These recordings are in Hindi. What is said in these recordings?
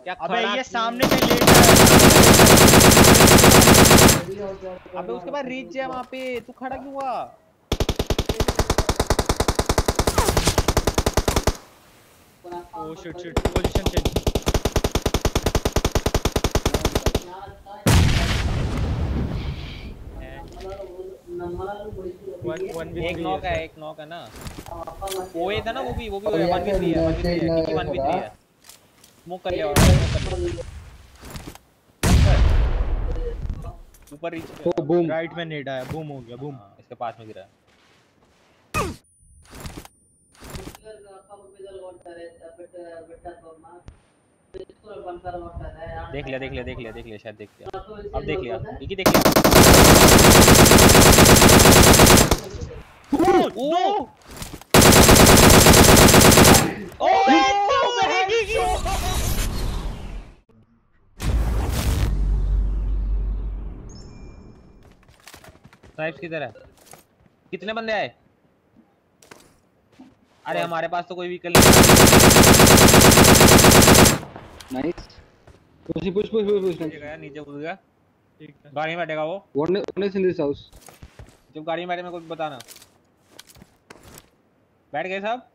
क्या अबे खड़ा ये क्यों? सामने से लेट अबे उसके बाद रीच है वहां पे, तू खड़ा क्यों हुआ? Oh shit shit position change. One वी एक 3 नॉक है है, सर। एक नॉक है ना। वो ये था ना, वो भी 1v3 है, 1v3 है, डीकी 1v3 है। स्मोक कर लिया, और स्मोक कर लिया। ऊपर रीच पे। ओ बूम। राइट में नेड आया, बूम हो गया, बूम। हाँ, इसके पास में गिरा है। देख लिया देख लिया देख लिया देख लिया, शायद देख लिया। अब देख लिया, डीकी देख लिया। ओ स्नाइप्स किधर है? कितने बंदे आए? अरे हमारे पास तो कोई व्हीकल नहीं nice. Push push push push. है। नीचे कूद गया, ठीक है। गाड़ी में बैठेगा वो। One is in this house. जब गाड़ी में बैठे मेरे को बताना। बैठ गए सब?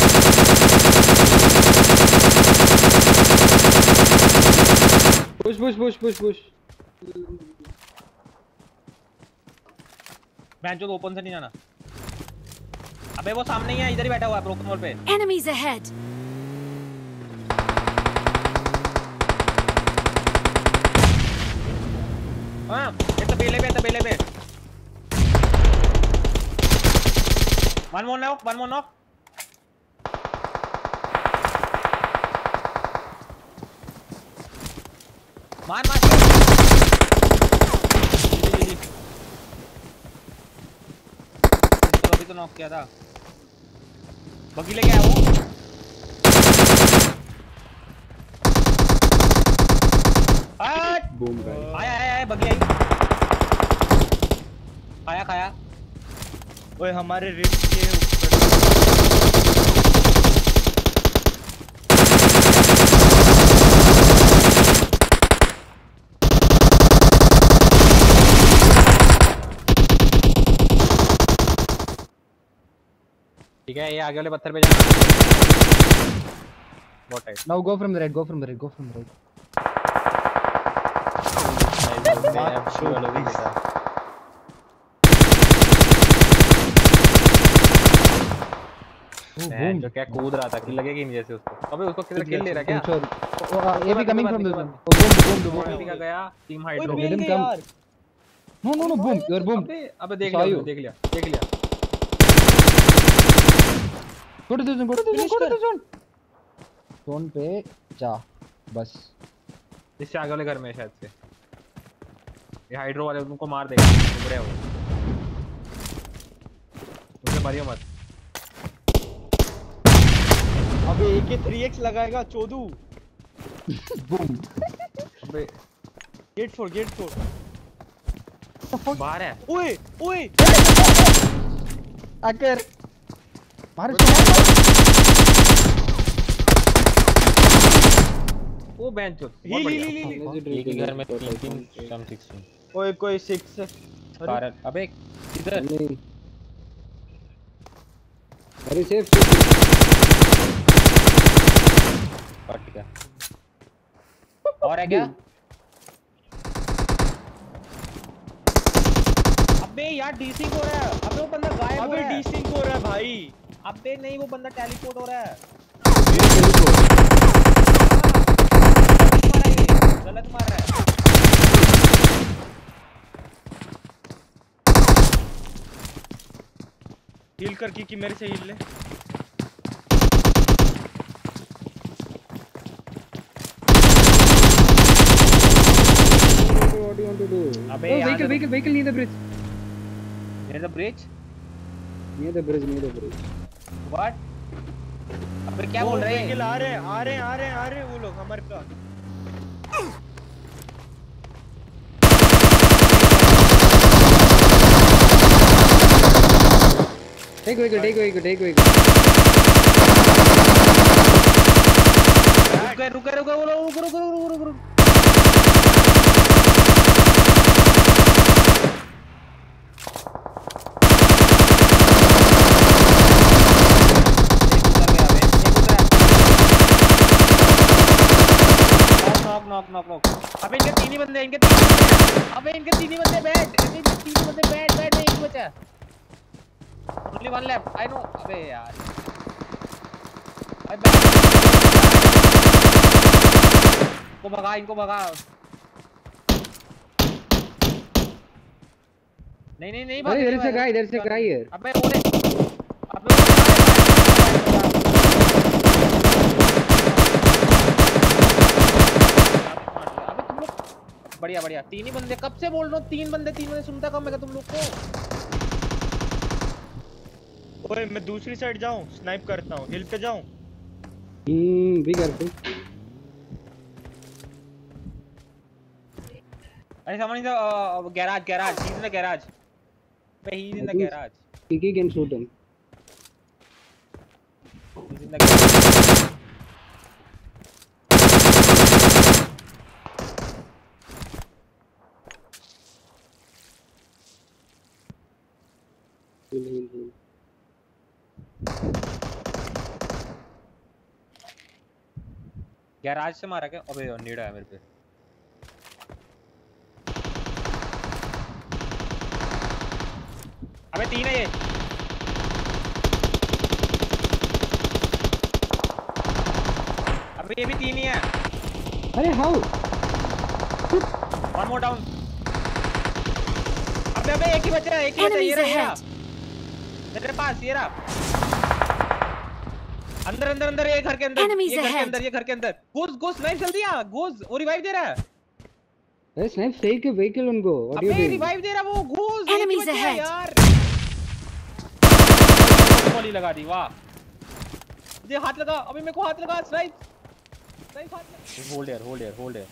Push push push push push. Bench तो ओपन से नहीं जाना। अबे वो सामने ही है, इधर ही बैठा हुआ है ब्रोकन वॉल पे। Enemies ahead. हाँ, बेले पे। One more knock. मार। इसको अभी तो नॉक किया था। बगी लेके आया वो। बूम आया बगी आई। खाया। ओए हमारे रिस्ट के ऊपर ठीक है, ये आगे वाले पत्थर पे जाना। बहुत tight. Now go from the right, go from the right. Boom जो क्या कूद रहा था कि लगेगी नहीं जैसे उसको। अबे उसको किधर किल ले रहा है क्या? ये भी coming from this one. Boom का गया team hydro. Let him come. No, boom. Your boom. अबे देख Saw लिया, you. देख लिया। Go to this one. Phone पे जा बस। इससे आगे वाले घर में शायद से। ये हाइड्रो वाले उनको मार देगा, उबरे वो। उसे मारियो मत। अबे AK 3x लगाएगा चोदू। बूम। अबे गेट 4 बाहर है। ओए आकर मार। वो बेंच चो हील। एक ही घर में 3 16। ओए कोई 6 है। अरे अबे किधर? नहीं अरे सेफ। ठीक है। और है क्या? अबे यार डीसिंग हो रहा है। अबे वो बंदा गायब हो अबे रहा है। डीसिंग हो रहा है भाई। अबे नहीं, वो बंदा टेलीपोर्ट हो रहा है। गलत मार रहा है। हील कर कि मेरे से हील ले। What do you want to do? अबे vehicle near the bridge. Near the bridge? Near the bridge. What? अबे क्या बोल रहे हैं? व्हीकल आ रहे हैं वो लोग हमारे पास। Take vehicle. रुक रुक रुक रुक रुक रुक रुक। Knock knock knock. अबे इनके तीन ही बंदे, इनके तीन ही बंदे। अबे इनके तीन ही बंदे बैठ, इनके तीन ही बंदे बैठ बैठ, एक ही बचा। Only one left, I know. अबे यार भाई बैठ, इनको भगा, इनको भगा। नहीं नहीं नहीं भाग। इधर से गाय, इधर से गाय यार। अबे ओरे, अबे बढ़िया बढ़िया। तीन ही बंदे, कब से बोल रहा हूँ तीन बंदे सुनता कम है तुम लोग को। ओए मैं दूसरी साइड जाऊं, स्नाइप करता हूँ, हिल पे जाऊं। भी करते। अरे someone in the garage. He's in the garage. He's in the garage. Kiki can shoot him. He's in the garage. Garage से मारा क्या? अबे नीड है मेरे पे। अबे तीन है ये। अबे ये भी तीन ही है। अरे हाउ? One more down. अबे अबे एक ही बचा है, एक ही बचा है। ये रहा मेरे पास, ये रहा। अंदर अंदर अंदर, ये घर के अंदर, ये घर के अंदर, ये घर के अंदर। घुस स्नाइप जल्दी आ, घुस। वो रिवाइव दे रहा है। अरे स्नाइप सही के व्हीकल उनको। अबे रिवाइव दे रहा वो, घुस। एनिमीज अहेड यार। गोली लगा दी, वाह। मुझे हाथ लगा, अबे मेरे को हाथ लगा। स्नाइप हाथ लगा। Hold here.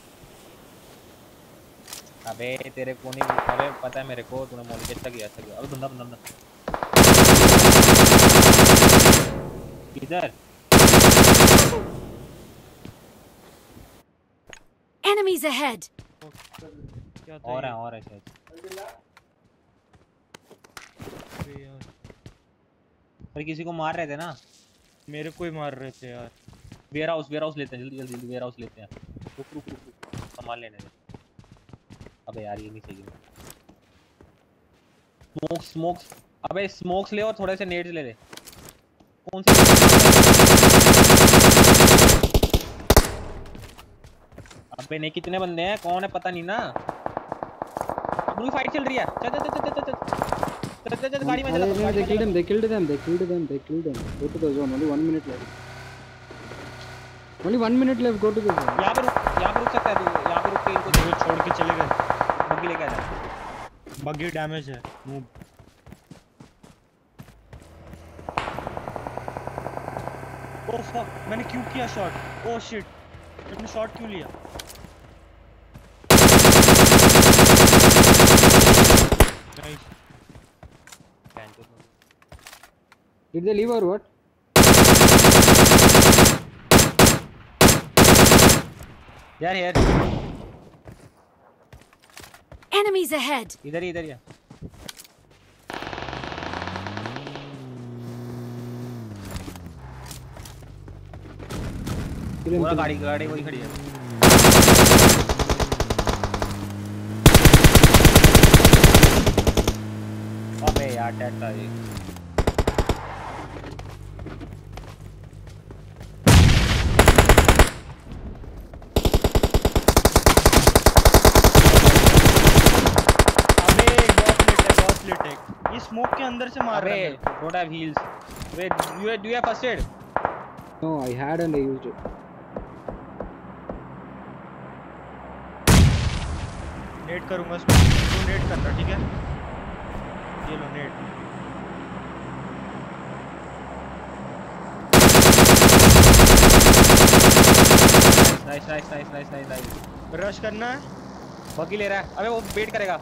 अबे तेरे को नहीं, अबे पता है मेरे को, तूने मॉली अच्छा किया। अबे बंदा इधर। Enemies ahead. और है शायद। पर किसी को मार रहे थे ना। मेरे को ही मार रहे थे यार। वेयर हाउस लेते हैं, जल्दी वेयर हाउस लेते हैं। रुक सामान लेने दे। अबे यार ये नहीं सही है। स्मोक्स अबे स्मोक्स ले और थोड़े से नेड्स ले ले। कौन सी? अबे नहीं, कितने बंदे हैं, कौन है पता नहीं ना। पूरी फाइट चल रही है। चल गाड़ी में चला। They killed them. Go to the zone. Only 1 minute left. Go to the zone. यहाँ पे रुक सकता है तू। यहाँ पे रुक के इनको छोड़ के चले गए। बग्गी लेके आ जा। बग्गी डैमेज है। मूव। ओह फक, मैंने क्यों किया शॉट? ओह शिट, मैंने शॉट क्यों लिया? Nice. Did they leave or what? यार Enemies ahead. इधर ही पूरा गाड़ी वही खड़ी है। अबे यार टैट था ये। ये स्मोक के अंदर से मार रहा है। Don't have heals. Wait, do you have first aid? No, I had and I used it. नेट करूंगा इसमें, तू नेट करना, ठीक है? ये लो नेट। नाइस। रश करना है। बग्गी ले रहा है। अबे वो वेट करेगा।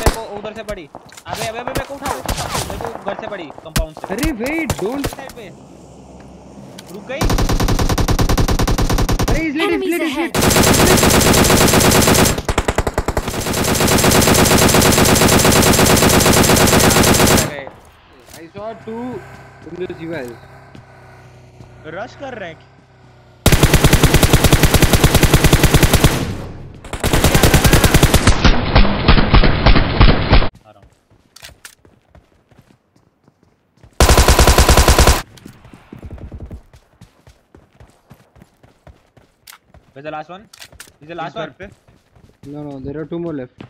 मेरे को उधर से पड़ी। अबे अबे अबे मेरे को उठा मेरे को घर से पड़ी कंपाउंड से। अरे वेट डोंट साइड पे रुक गई। अरे is Enemies let ahead. I saw two in this US. Rush कर रहे हैं। आ रहा हूँ। Where's the last one? Is the last इस घर one? पे No, there are two more left.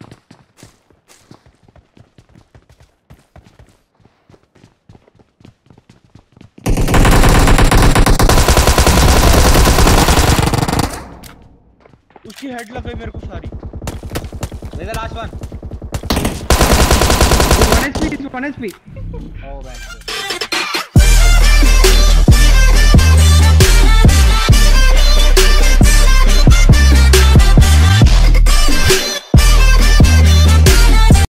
उसकी हेड लग गई मेरे को सारी। Where's the last one? 1 HP, 1 HP. Oh man.